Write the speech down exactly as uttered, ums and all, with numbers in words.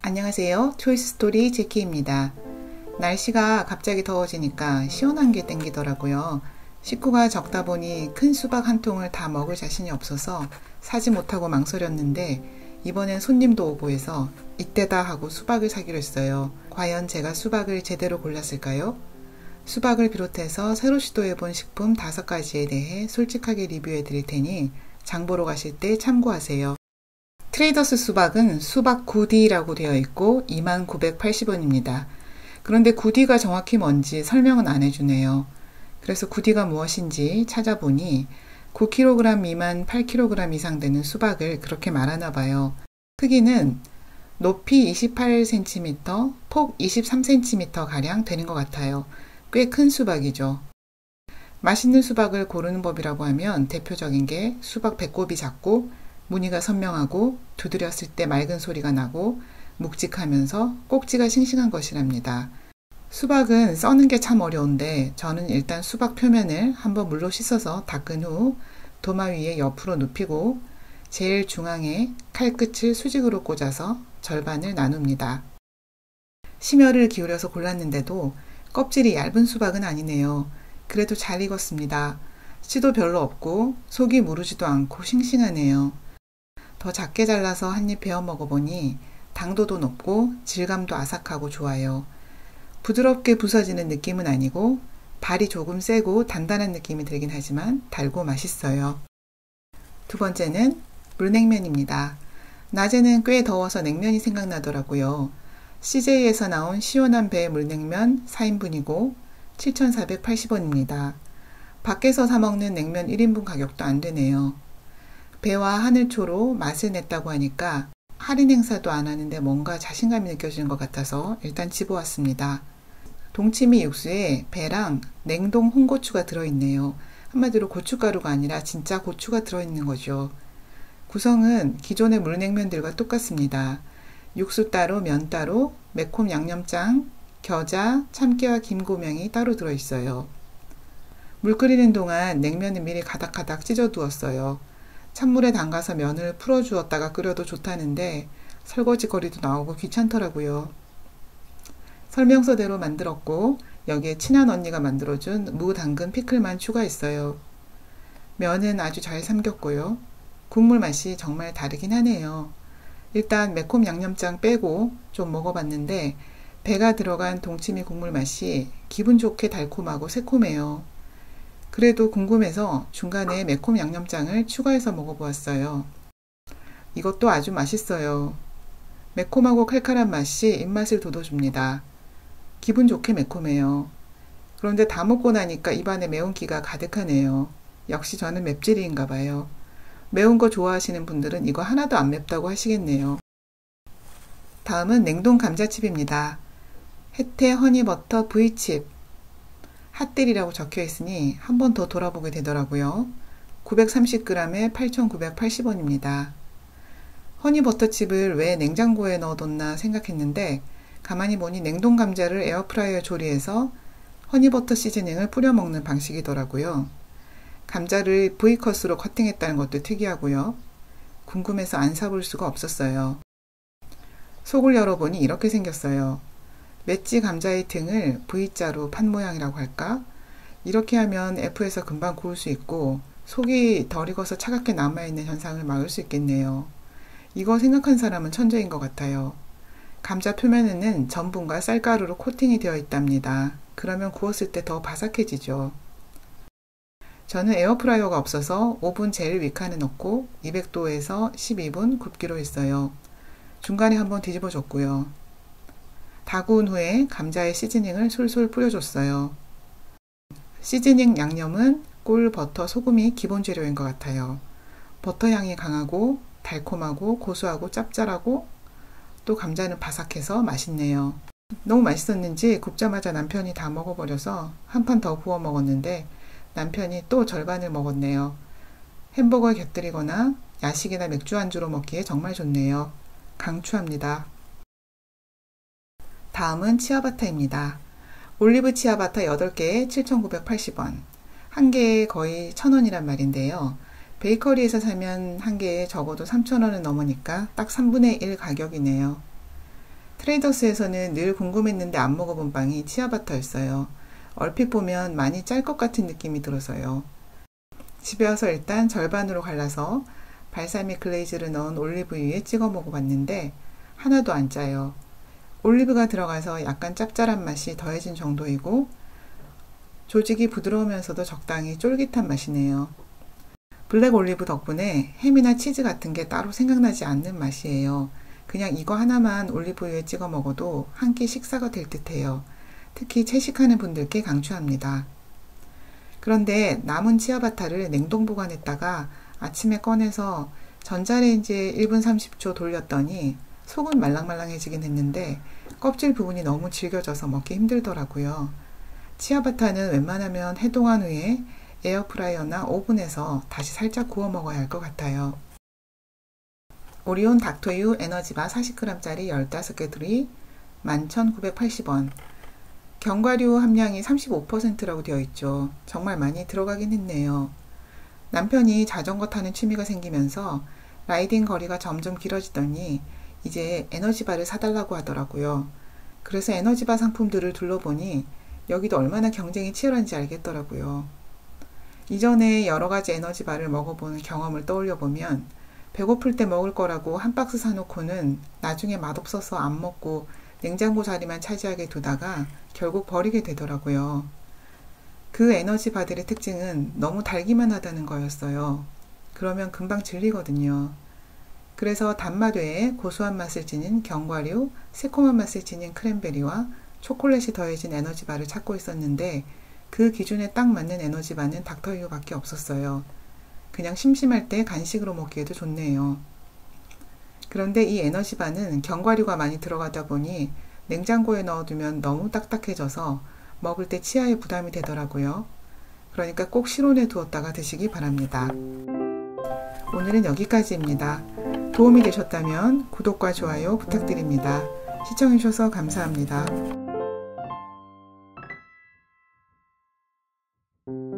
안녕하세요. 초이스스토리 제키입니다. 날씨가 갑자기 더워지니까 시원한 게 땡기더라고요. 식구가 적다 보니 큰 수박 한 통을 다 먹을 자신이 없어서 사지 못하고 망설였는데 이번엔 손님도 오고 해서 이때다 하고 수박을 사기로 했어요. 과연 제가 수박을 제대로 골랐을까요? 수박을 비롯해서 새로 시도해본 식품 다섯 가지에 대해 솔직하게 리뷰해 드릴 테니 장보러 가실 때 참고하세요. 트레이더스 수박은 수박 굿이라고 되어 있고 이만 구백팔십 원입니다. 그런데 굿이가 정확히 뭔지 설명은 안 해주네요. 그래서 굿이가 무엇인지 찾아보니 구 킬로그램 미만 팔 킬로그램 이상 되는 수박을 그렇게 말하나 봐요. 크기는 높이 이십팔 센티미터, 폭 이십삼 센티미터 가량 되는 것 같아요. 꽤 큰 수박이죠. 맛있는 수박을 고르는 법이라고 하면 대표적인 게 수박 배꼽이 작고 무늬가 선명하고 두드렸을 때 맑은 소리가 나고 묵직하면서 꼭지가 싱싱한 것이랍니다. 수박은 써는 게 참 어려운데 저는 일단 수박 표면을 한번 물로 씻어서 닦은 후 도마 위에 옆으로 눕히고 제일 중앙에 칼끝을 수직으로 꽂아서 절반을 나눕니다. 심혈을 기울여서 골랐는데도 껍질이 얇은 수박은 아니네요. 그래도 잘 익었습니다. 씨도 별로 없고 속이 무르지도 않고 싱싱하네요. 더 작게 잘라서 한 입 베어 먹어보니 당도도 높고 질감도 아삭하고 좋아요. 부드럽게 부서지는 느낌은 아니고 발이 조금 세고 단단한 느낌이 들긴 하지만 달고 맛있어요. 두 번째는 물냉면입니다. 낮에는 꽤 더워서 냉면이 생각나더라고요. 씨제이에서 나온 시원한 배 물냉면 사 인분이고 칠천사백팔십 원입니다. 밖에서 사 먹는 냉면 일 인분 가격도 안 되네요. 배와 하늘초로 맛을 냈다고 하니까 할인 행사도 안 하는데 뭔가 자신감이 느껴지는 것 같아서 일단 집어왔습니다. 동치미 육수에 배랑 냉동 홍고추가 들어있네요. 한마디로 고춧가루가 아니라 진짜 고추가 들어있는 거죠. 구성은 기존의 물냉면들과 똑같습니다. 육수 따로, 면 따로, 매콤 양념장, 겨자, 참깨와 김고명이 따로 들어있어요. 물 끓이는 동안 냉면을 미리 가닥가닥 찢어 두었어요. 찬물에 담가서 면을 풀어주었다가 끓여도 좋다는데 설거지 거리도 나오고 귀찮더라고요. 설명서대로 만들었고 여기에 친한 언니가 만들어준 무 당근 피클만 추가했어요. 면은 아주 잘 삼겼고요. 국물 맛이 정말 다르긴 하네요. 일단 매콤 양념장 빼고 좀 먹어봤는데 배가 들어간 동치미 국물 맛이 기분 좋게 달콤하고 새콤해요. 그래도 궁금해서 중간에 매콤 양념장을 추가해서 먹어보았어요. 이것도 아주 맛있어요. 매콤하고 칼칼한 맛이 입맛을 돋워줍니다. 기분 좋게 매콤해요. 그런데 다 먹고 나니까 입안에 매운기가 가득하네요. 역시 저는 맵찔이인가 봐요. 매운 거 좋아하시는 분들은 이거 하나도 안 맵다고 하시겠네요. 다음은 냉동 감자칩입니다. 혜태 허니버터 V칩. 핫딜이라고 적혀 있으니 한 번 더 돌아보게 되더라고요. 구백삼십 그램에 팔천구백팔십 원입니다. 허니버터칩을 왜 냉장고에 넣어뒀나 생각했는데 가만히 보니 냉동 감자를 에어프라이어 조리해서 허니버터 시즈닝을 뿌려 먹는 방식이더라고요. 감자를 V컷으로 커팅했다는 것도 특이하고요. 궁금해서 안 사볼 수가 없었어요. 속을 열어보니 이렇게 생겼어요. 맷지 감자의 등을 V자로 판 모양이라고 할까? 이렇게 하면 F에서 금방 구울 수 있고 속이 덜 익어서 차갑게 남아있는 현상을 막을 수 있겠네요. 이거 생각한 사람은 천재인 것 같아요. 감자 표면에는 전분과 쌀가루로 코팅이 되어 있답니다. 그러면 구웠을 때 더 바삭해지죠. 저는 에어프라이어가 없어서 오븐 제일 위칸에 넣고 이백 도에서 십이 분 굽기로 했어요. 중간에 한번 뒤집어 줬고요. 다 구운 후에 감자에 시즈닝을 솔솔 뿌려줬어요. 시즈닝 양념은 꿀, 버터, 소금이 기본 재료인 것 같아요. 버터 향이 강하고 달콤하고 고소하고 짭짤하고 또 감자는 바삭해서 맛있네요. 너무 맛있었는지 굽자마자 남편이 다 먹어버려서 한 판 더 구워 먹었는데 남편이 또 절반을 먹었네요. 햄버거에 곁들이거나 야식이나 맥주 안주로 먹기에 정말 좋네요. 강추합니다. 다음은 치아바타입니다. 올리브 치아바타 여덟 개에 칠천구백팔십 원. 한 개에 거의 천 원이란 말인데요. 베이커리에서 사면 한 개에 적어도 삼천 원은 넘으니까 딱 삼분의 일 가격이네요. 트레이더스에서는 늘 궁금했는데 안 먹어본 빵이 치아바타였어요. 얼핏 보면 많이 짤 것 같은 느낌이 들어서요. 집에 와서 일단 절반으로 갈라서 발사믹 글레이즈를 넣은 올리브유에 찍어 먹어봤는데 하나도 안 짜요. 올리브가 들어가서 약간 짭짤한 맛이 더해진 정도이고 조직이 부드러우면서도 적당히 쫄깃한 맛이네요. 블랙 올리브 덕분에 햄이나 치즈 같은 게 따로 생각나지 않는 맛이에요. 그냥 이거 하나만 올리브유에 찍어 먹어도 한 끼 식사가 될 듯해요. 특히 채식하는 분들께 강추합니다. 그런데 남은 치아바타를 냉동 보관했다가 아침에 꺼내서 전자레인지에 일 분 삼십 초 돌렸더니 속은 말랑말랑해지긴 했는데 껍질 부분이 너무 질겨져서 먹기 힘들더라고요. 치아바타는 웬만하면 해동한 후에 에어프라이어나 오븐에서 다시 살짝 구워 먹어야 할 것 같아요. 오리온 닥터유 에너지바 사십 그램짜리 열다섯 개 들이 만 천구백팔십 원. 견과류 함량이 삼십오 퍼센트라고 되어 있죠. 정말 많이 들어가긴 했네요. 남편이 자전거 타는 취미가 생기면서 라이딩 거리가 점점 길어지더니 이제 에너지바를 사달라고 하더라고요. 그래서 에너지바 상품들을 둘러보니 여기도 얼마나 경쟁이 치열한지 알겠더라고요. 이전에 여러가지 에너지바를 먹어보는 경험을 떠올려보면 배고플 때 먹을 거라고 한 박스 사놓고는 나중에 맛없어서 안 먹고 냉장고 자리만 차지하게 두다가 결국 버리게 되더라고요. 그 에너지바들의 특징은 너무 달기만 하다는 거였어요. 그러면 금방 질리거든요. 그래서 단맛 외에 고소한 맛을 지닌 견과류, 새콤한 맛을 지닌 크랜베리와 초콜릿이 더해진 에너지바를 찾고 있었는데 그 기준에 딱 맞는 에너지바는 닥터유 밖에 없었어요. 그냥 심심할 때 간식으로 먹기에도 좋네요. 그런데 이 에너지바는 견과류가 많이 들어가다 보니 냉장고에 넣어두면 너무 딱딱해져서 먹을 때 치아에 부담이 되더라고요. 그러니까 꼭 실온에 두었다가 드시기 바랍니다. 오늘은 여기까지입니다. 도움이 되셨다면 구독과 좋아요 부탁드립니다. 시청해주셔서 감사합니다.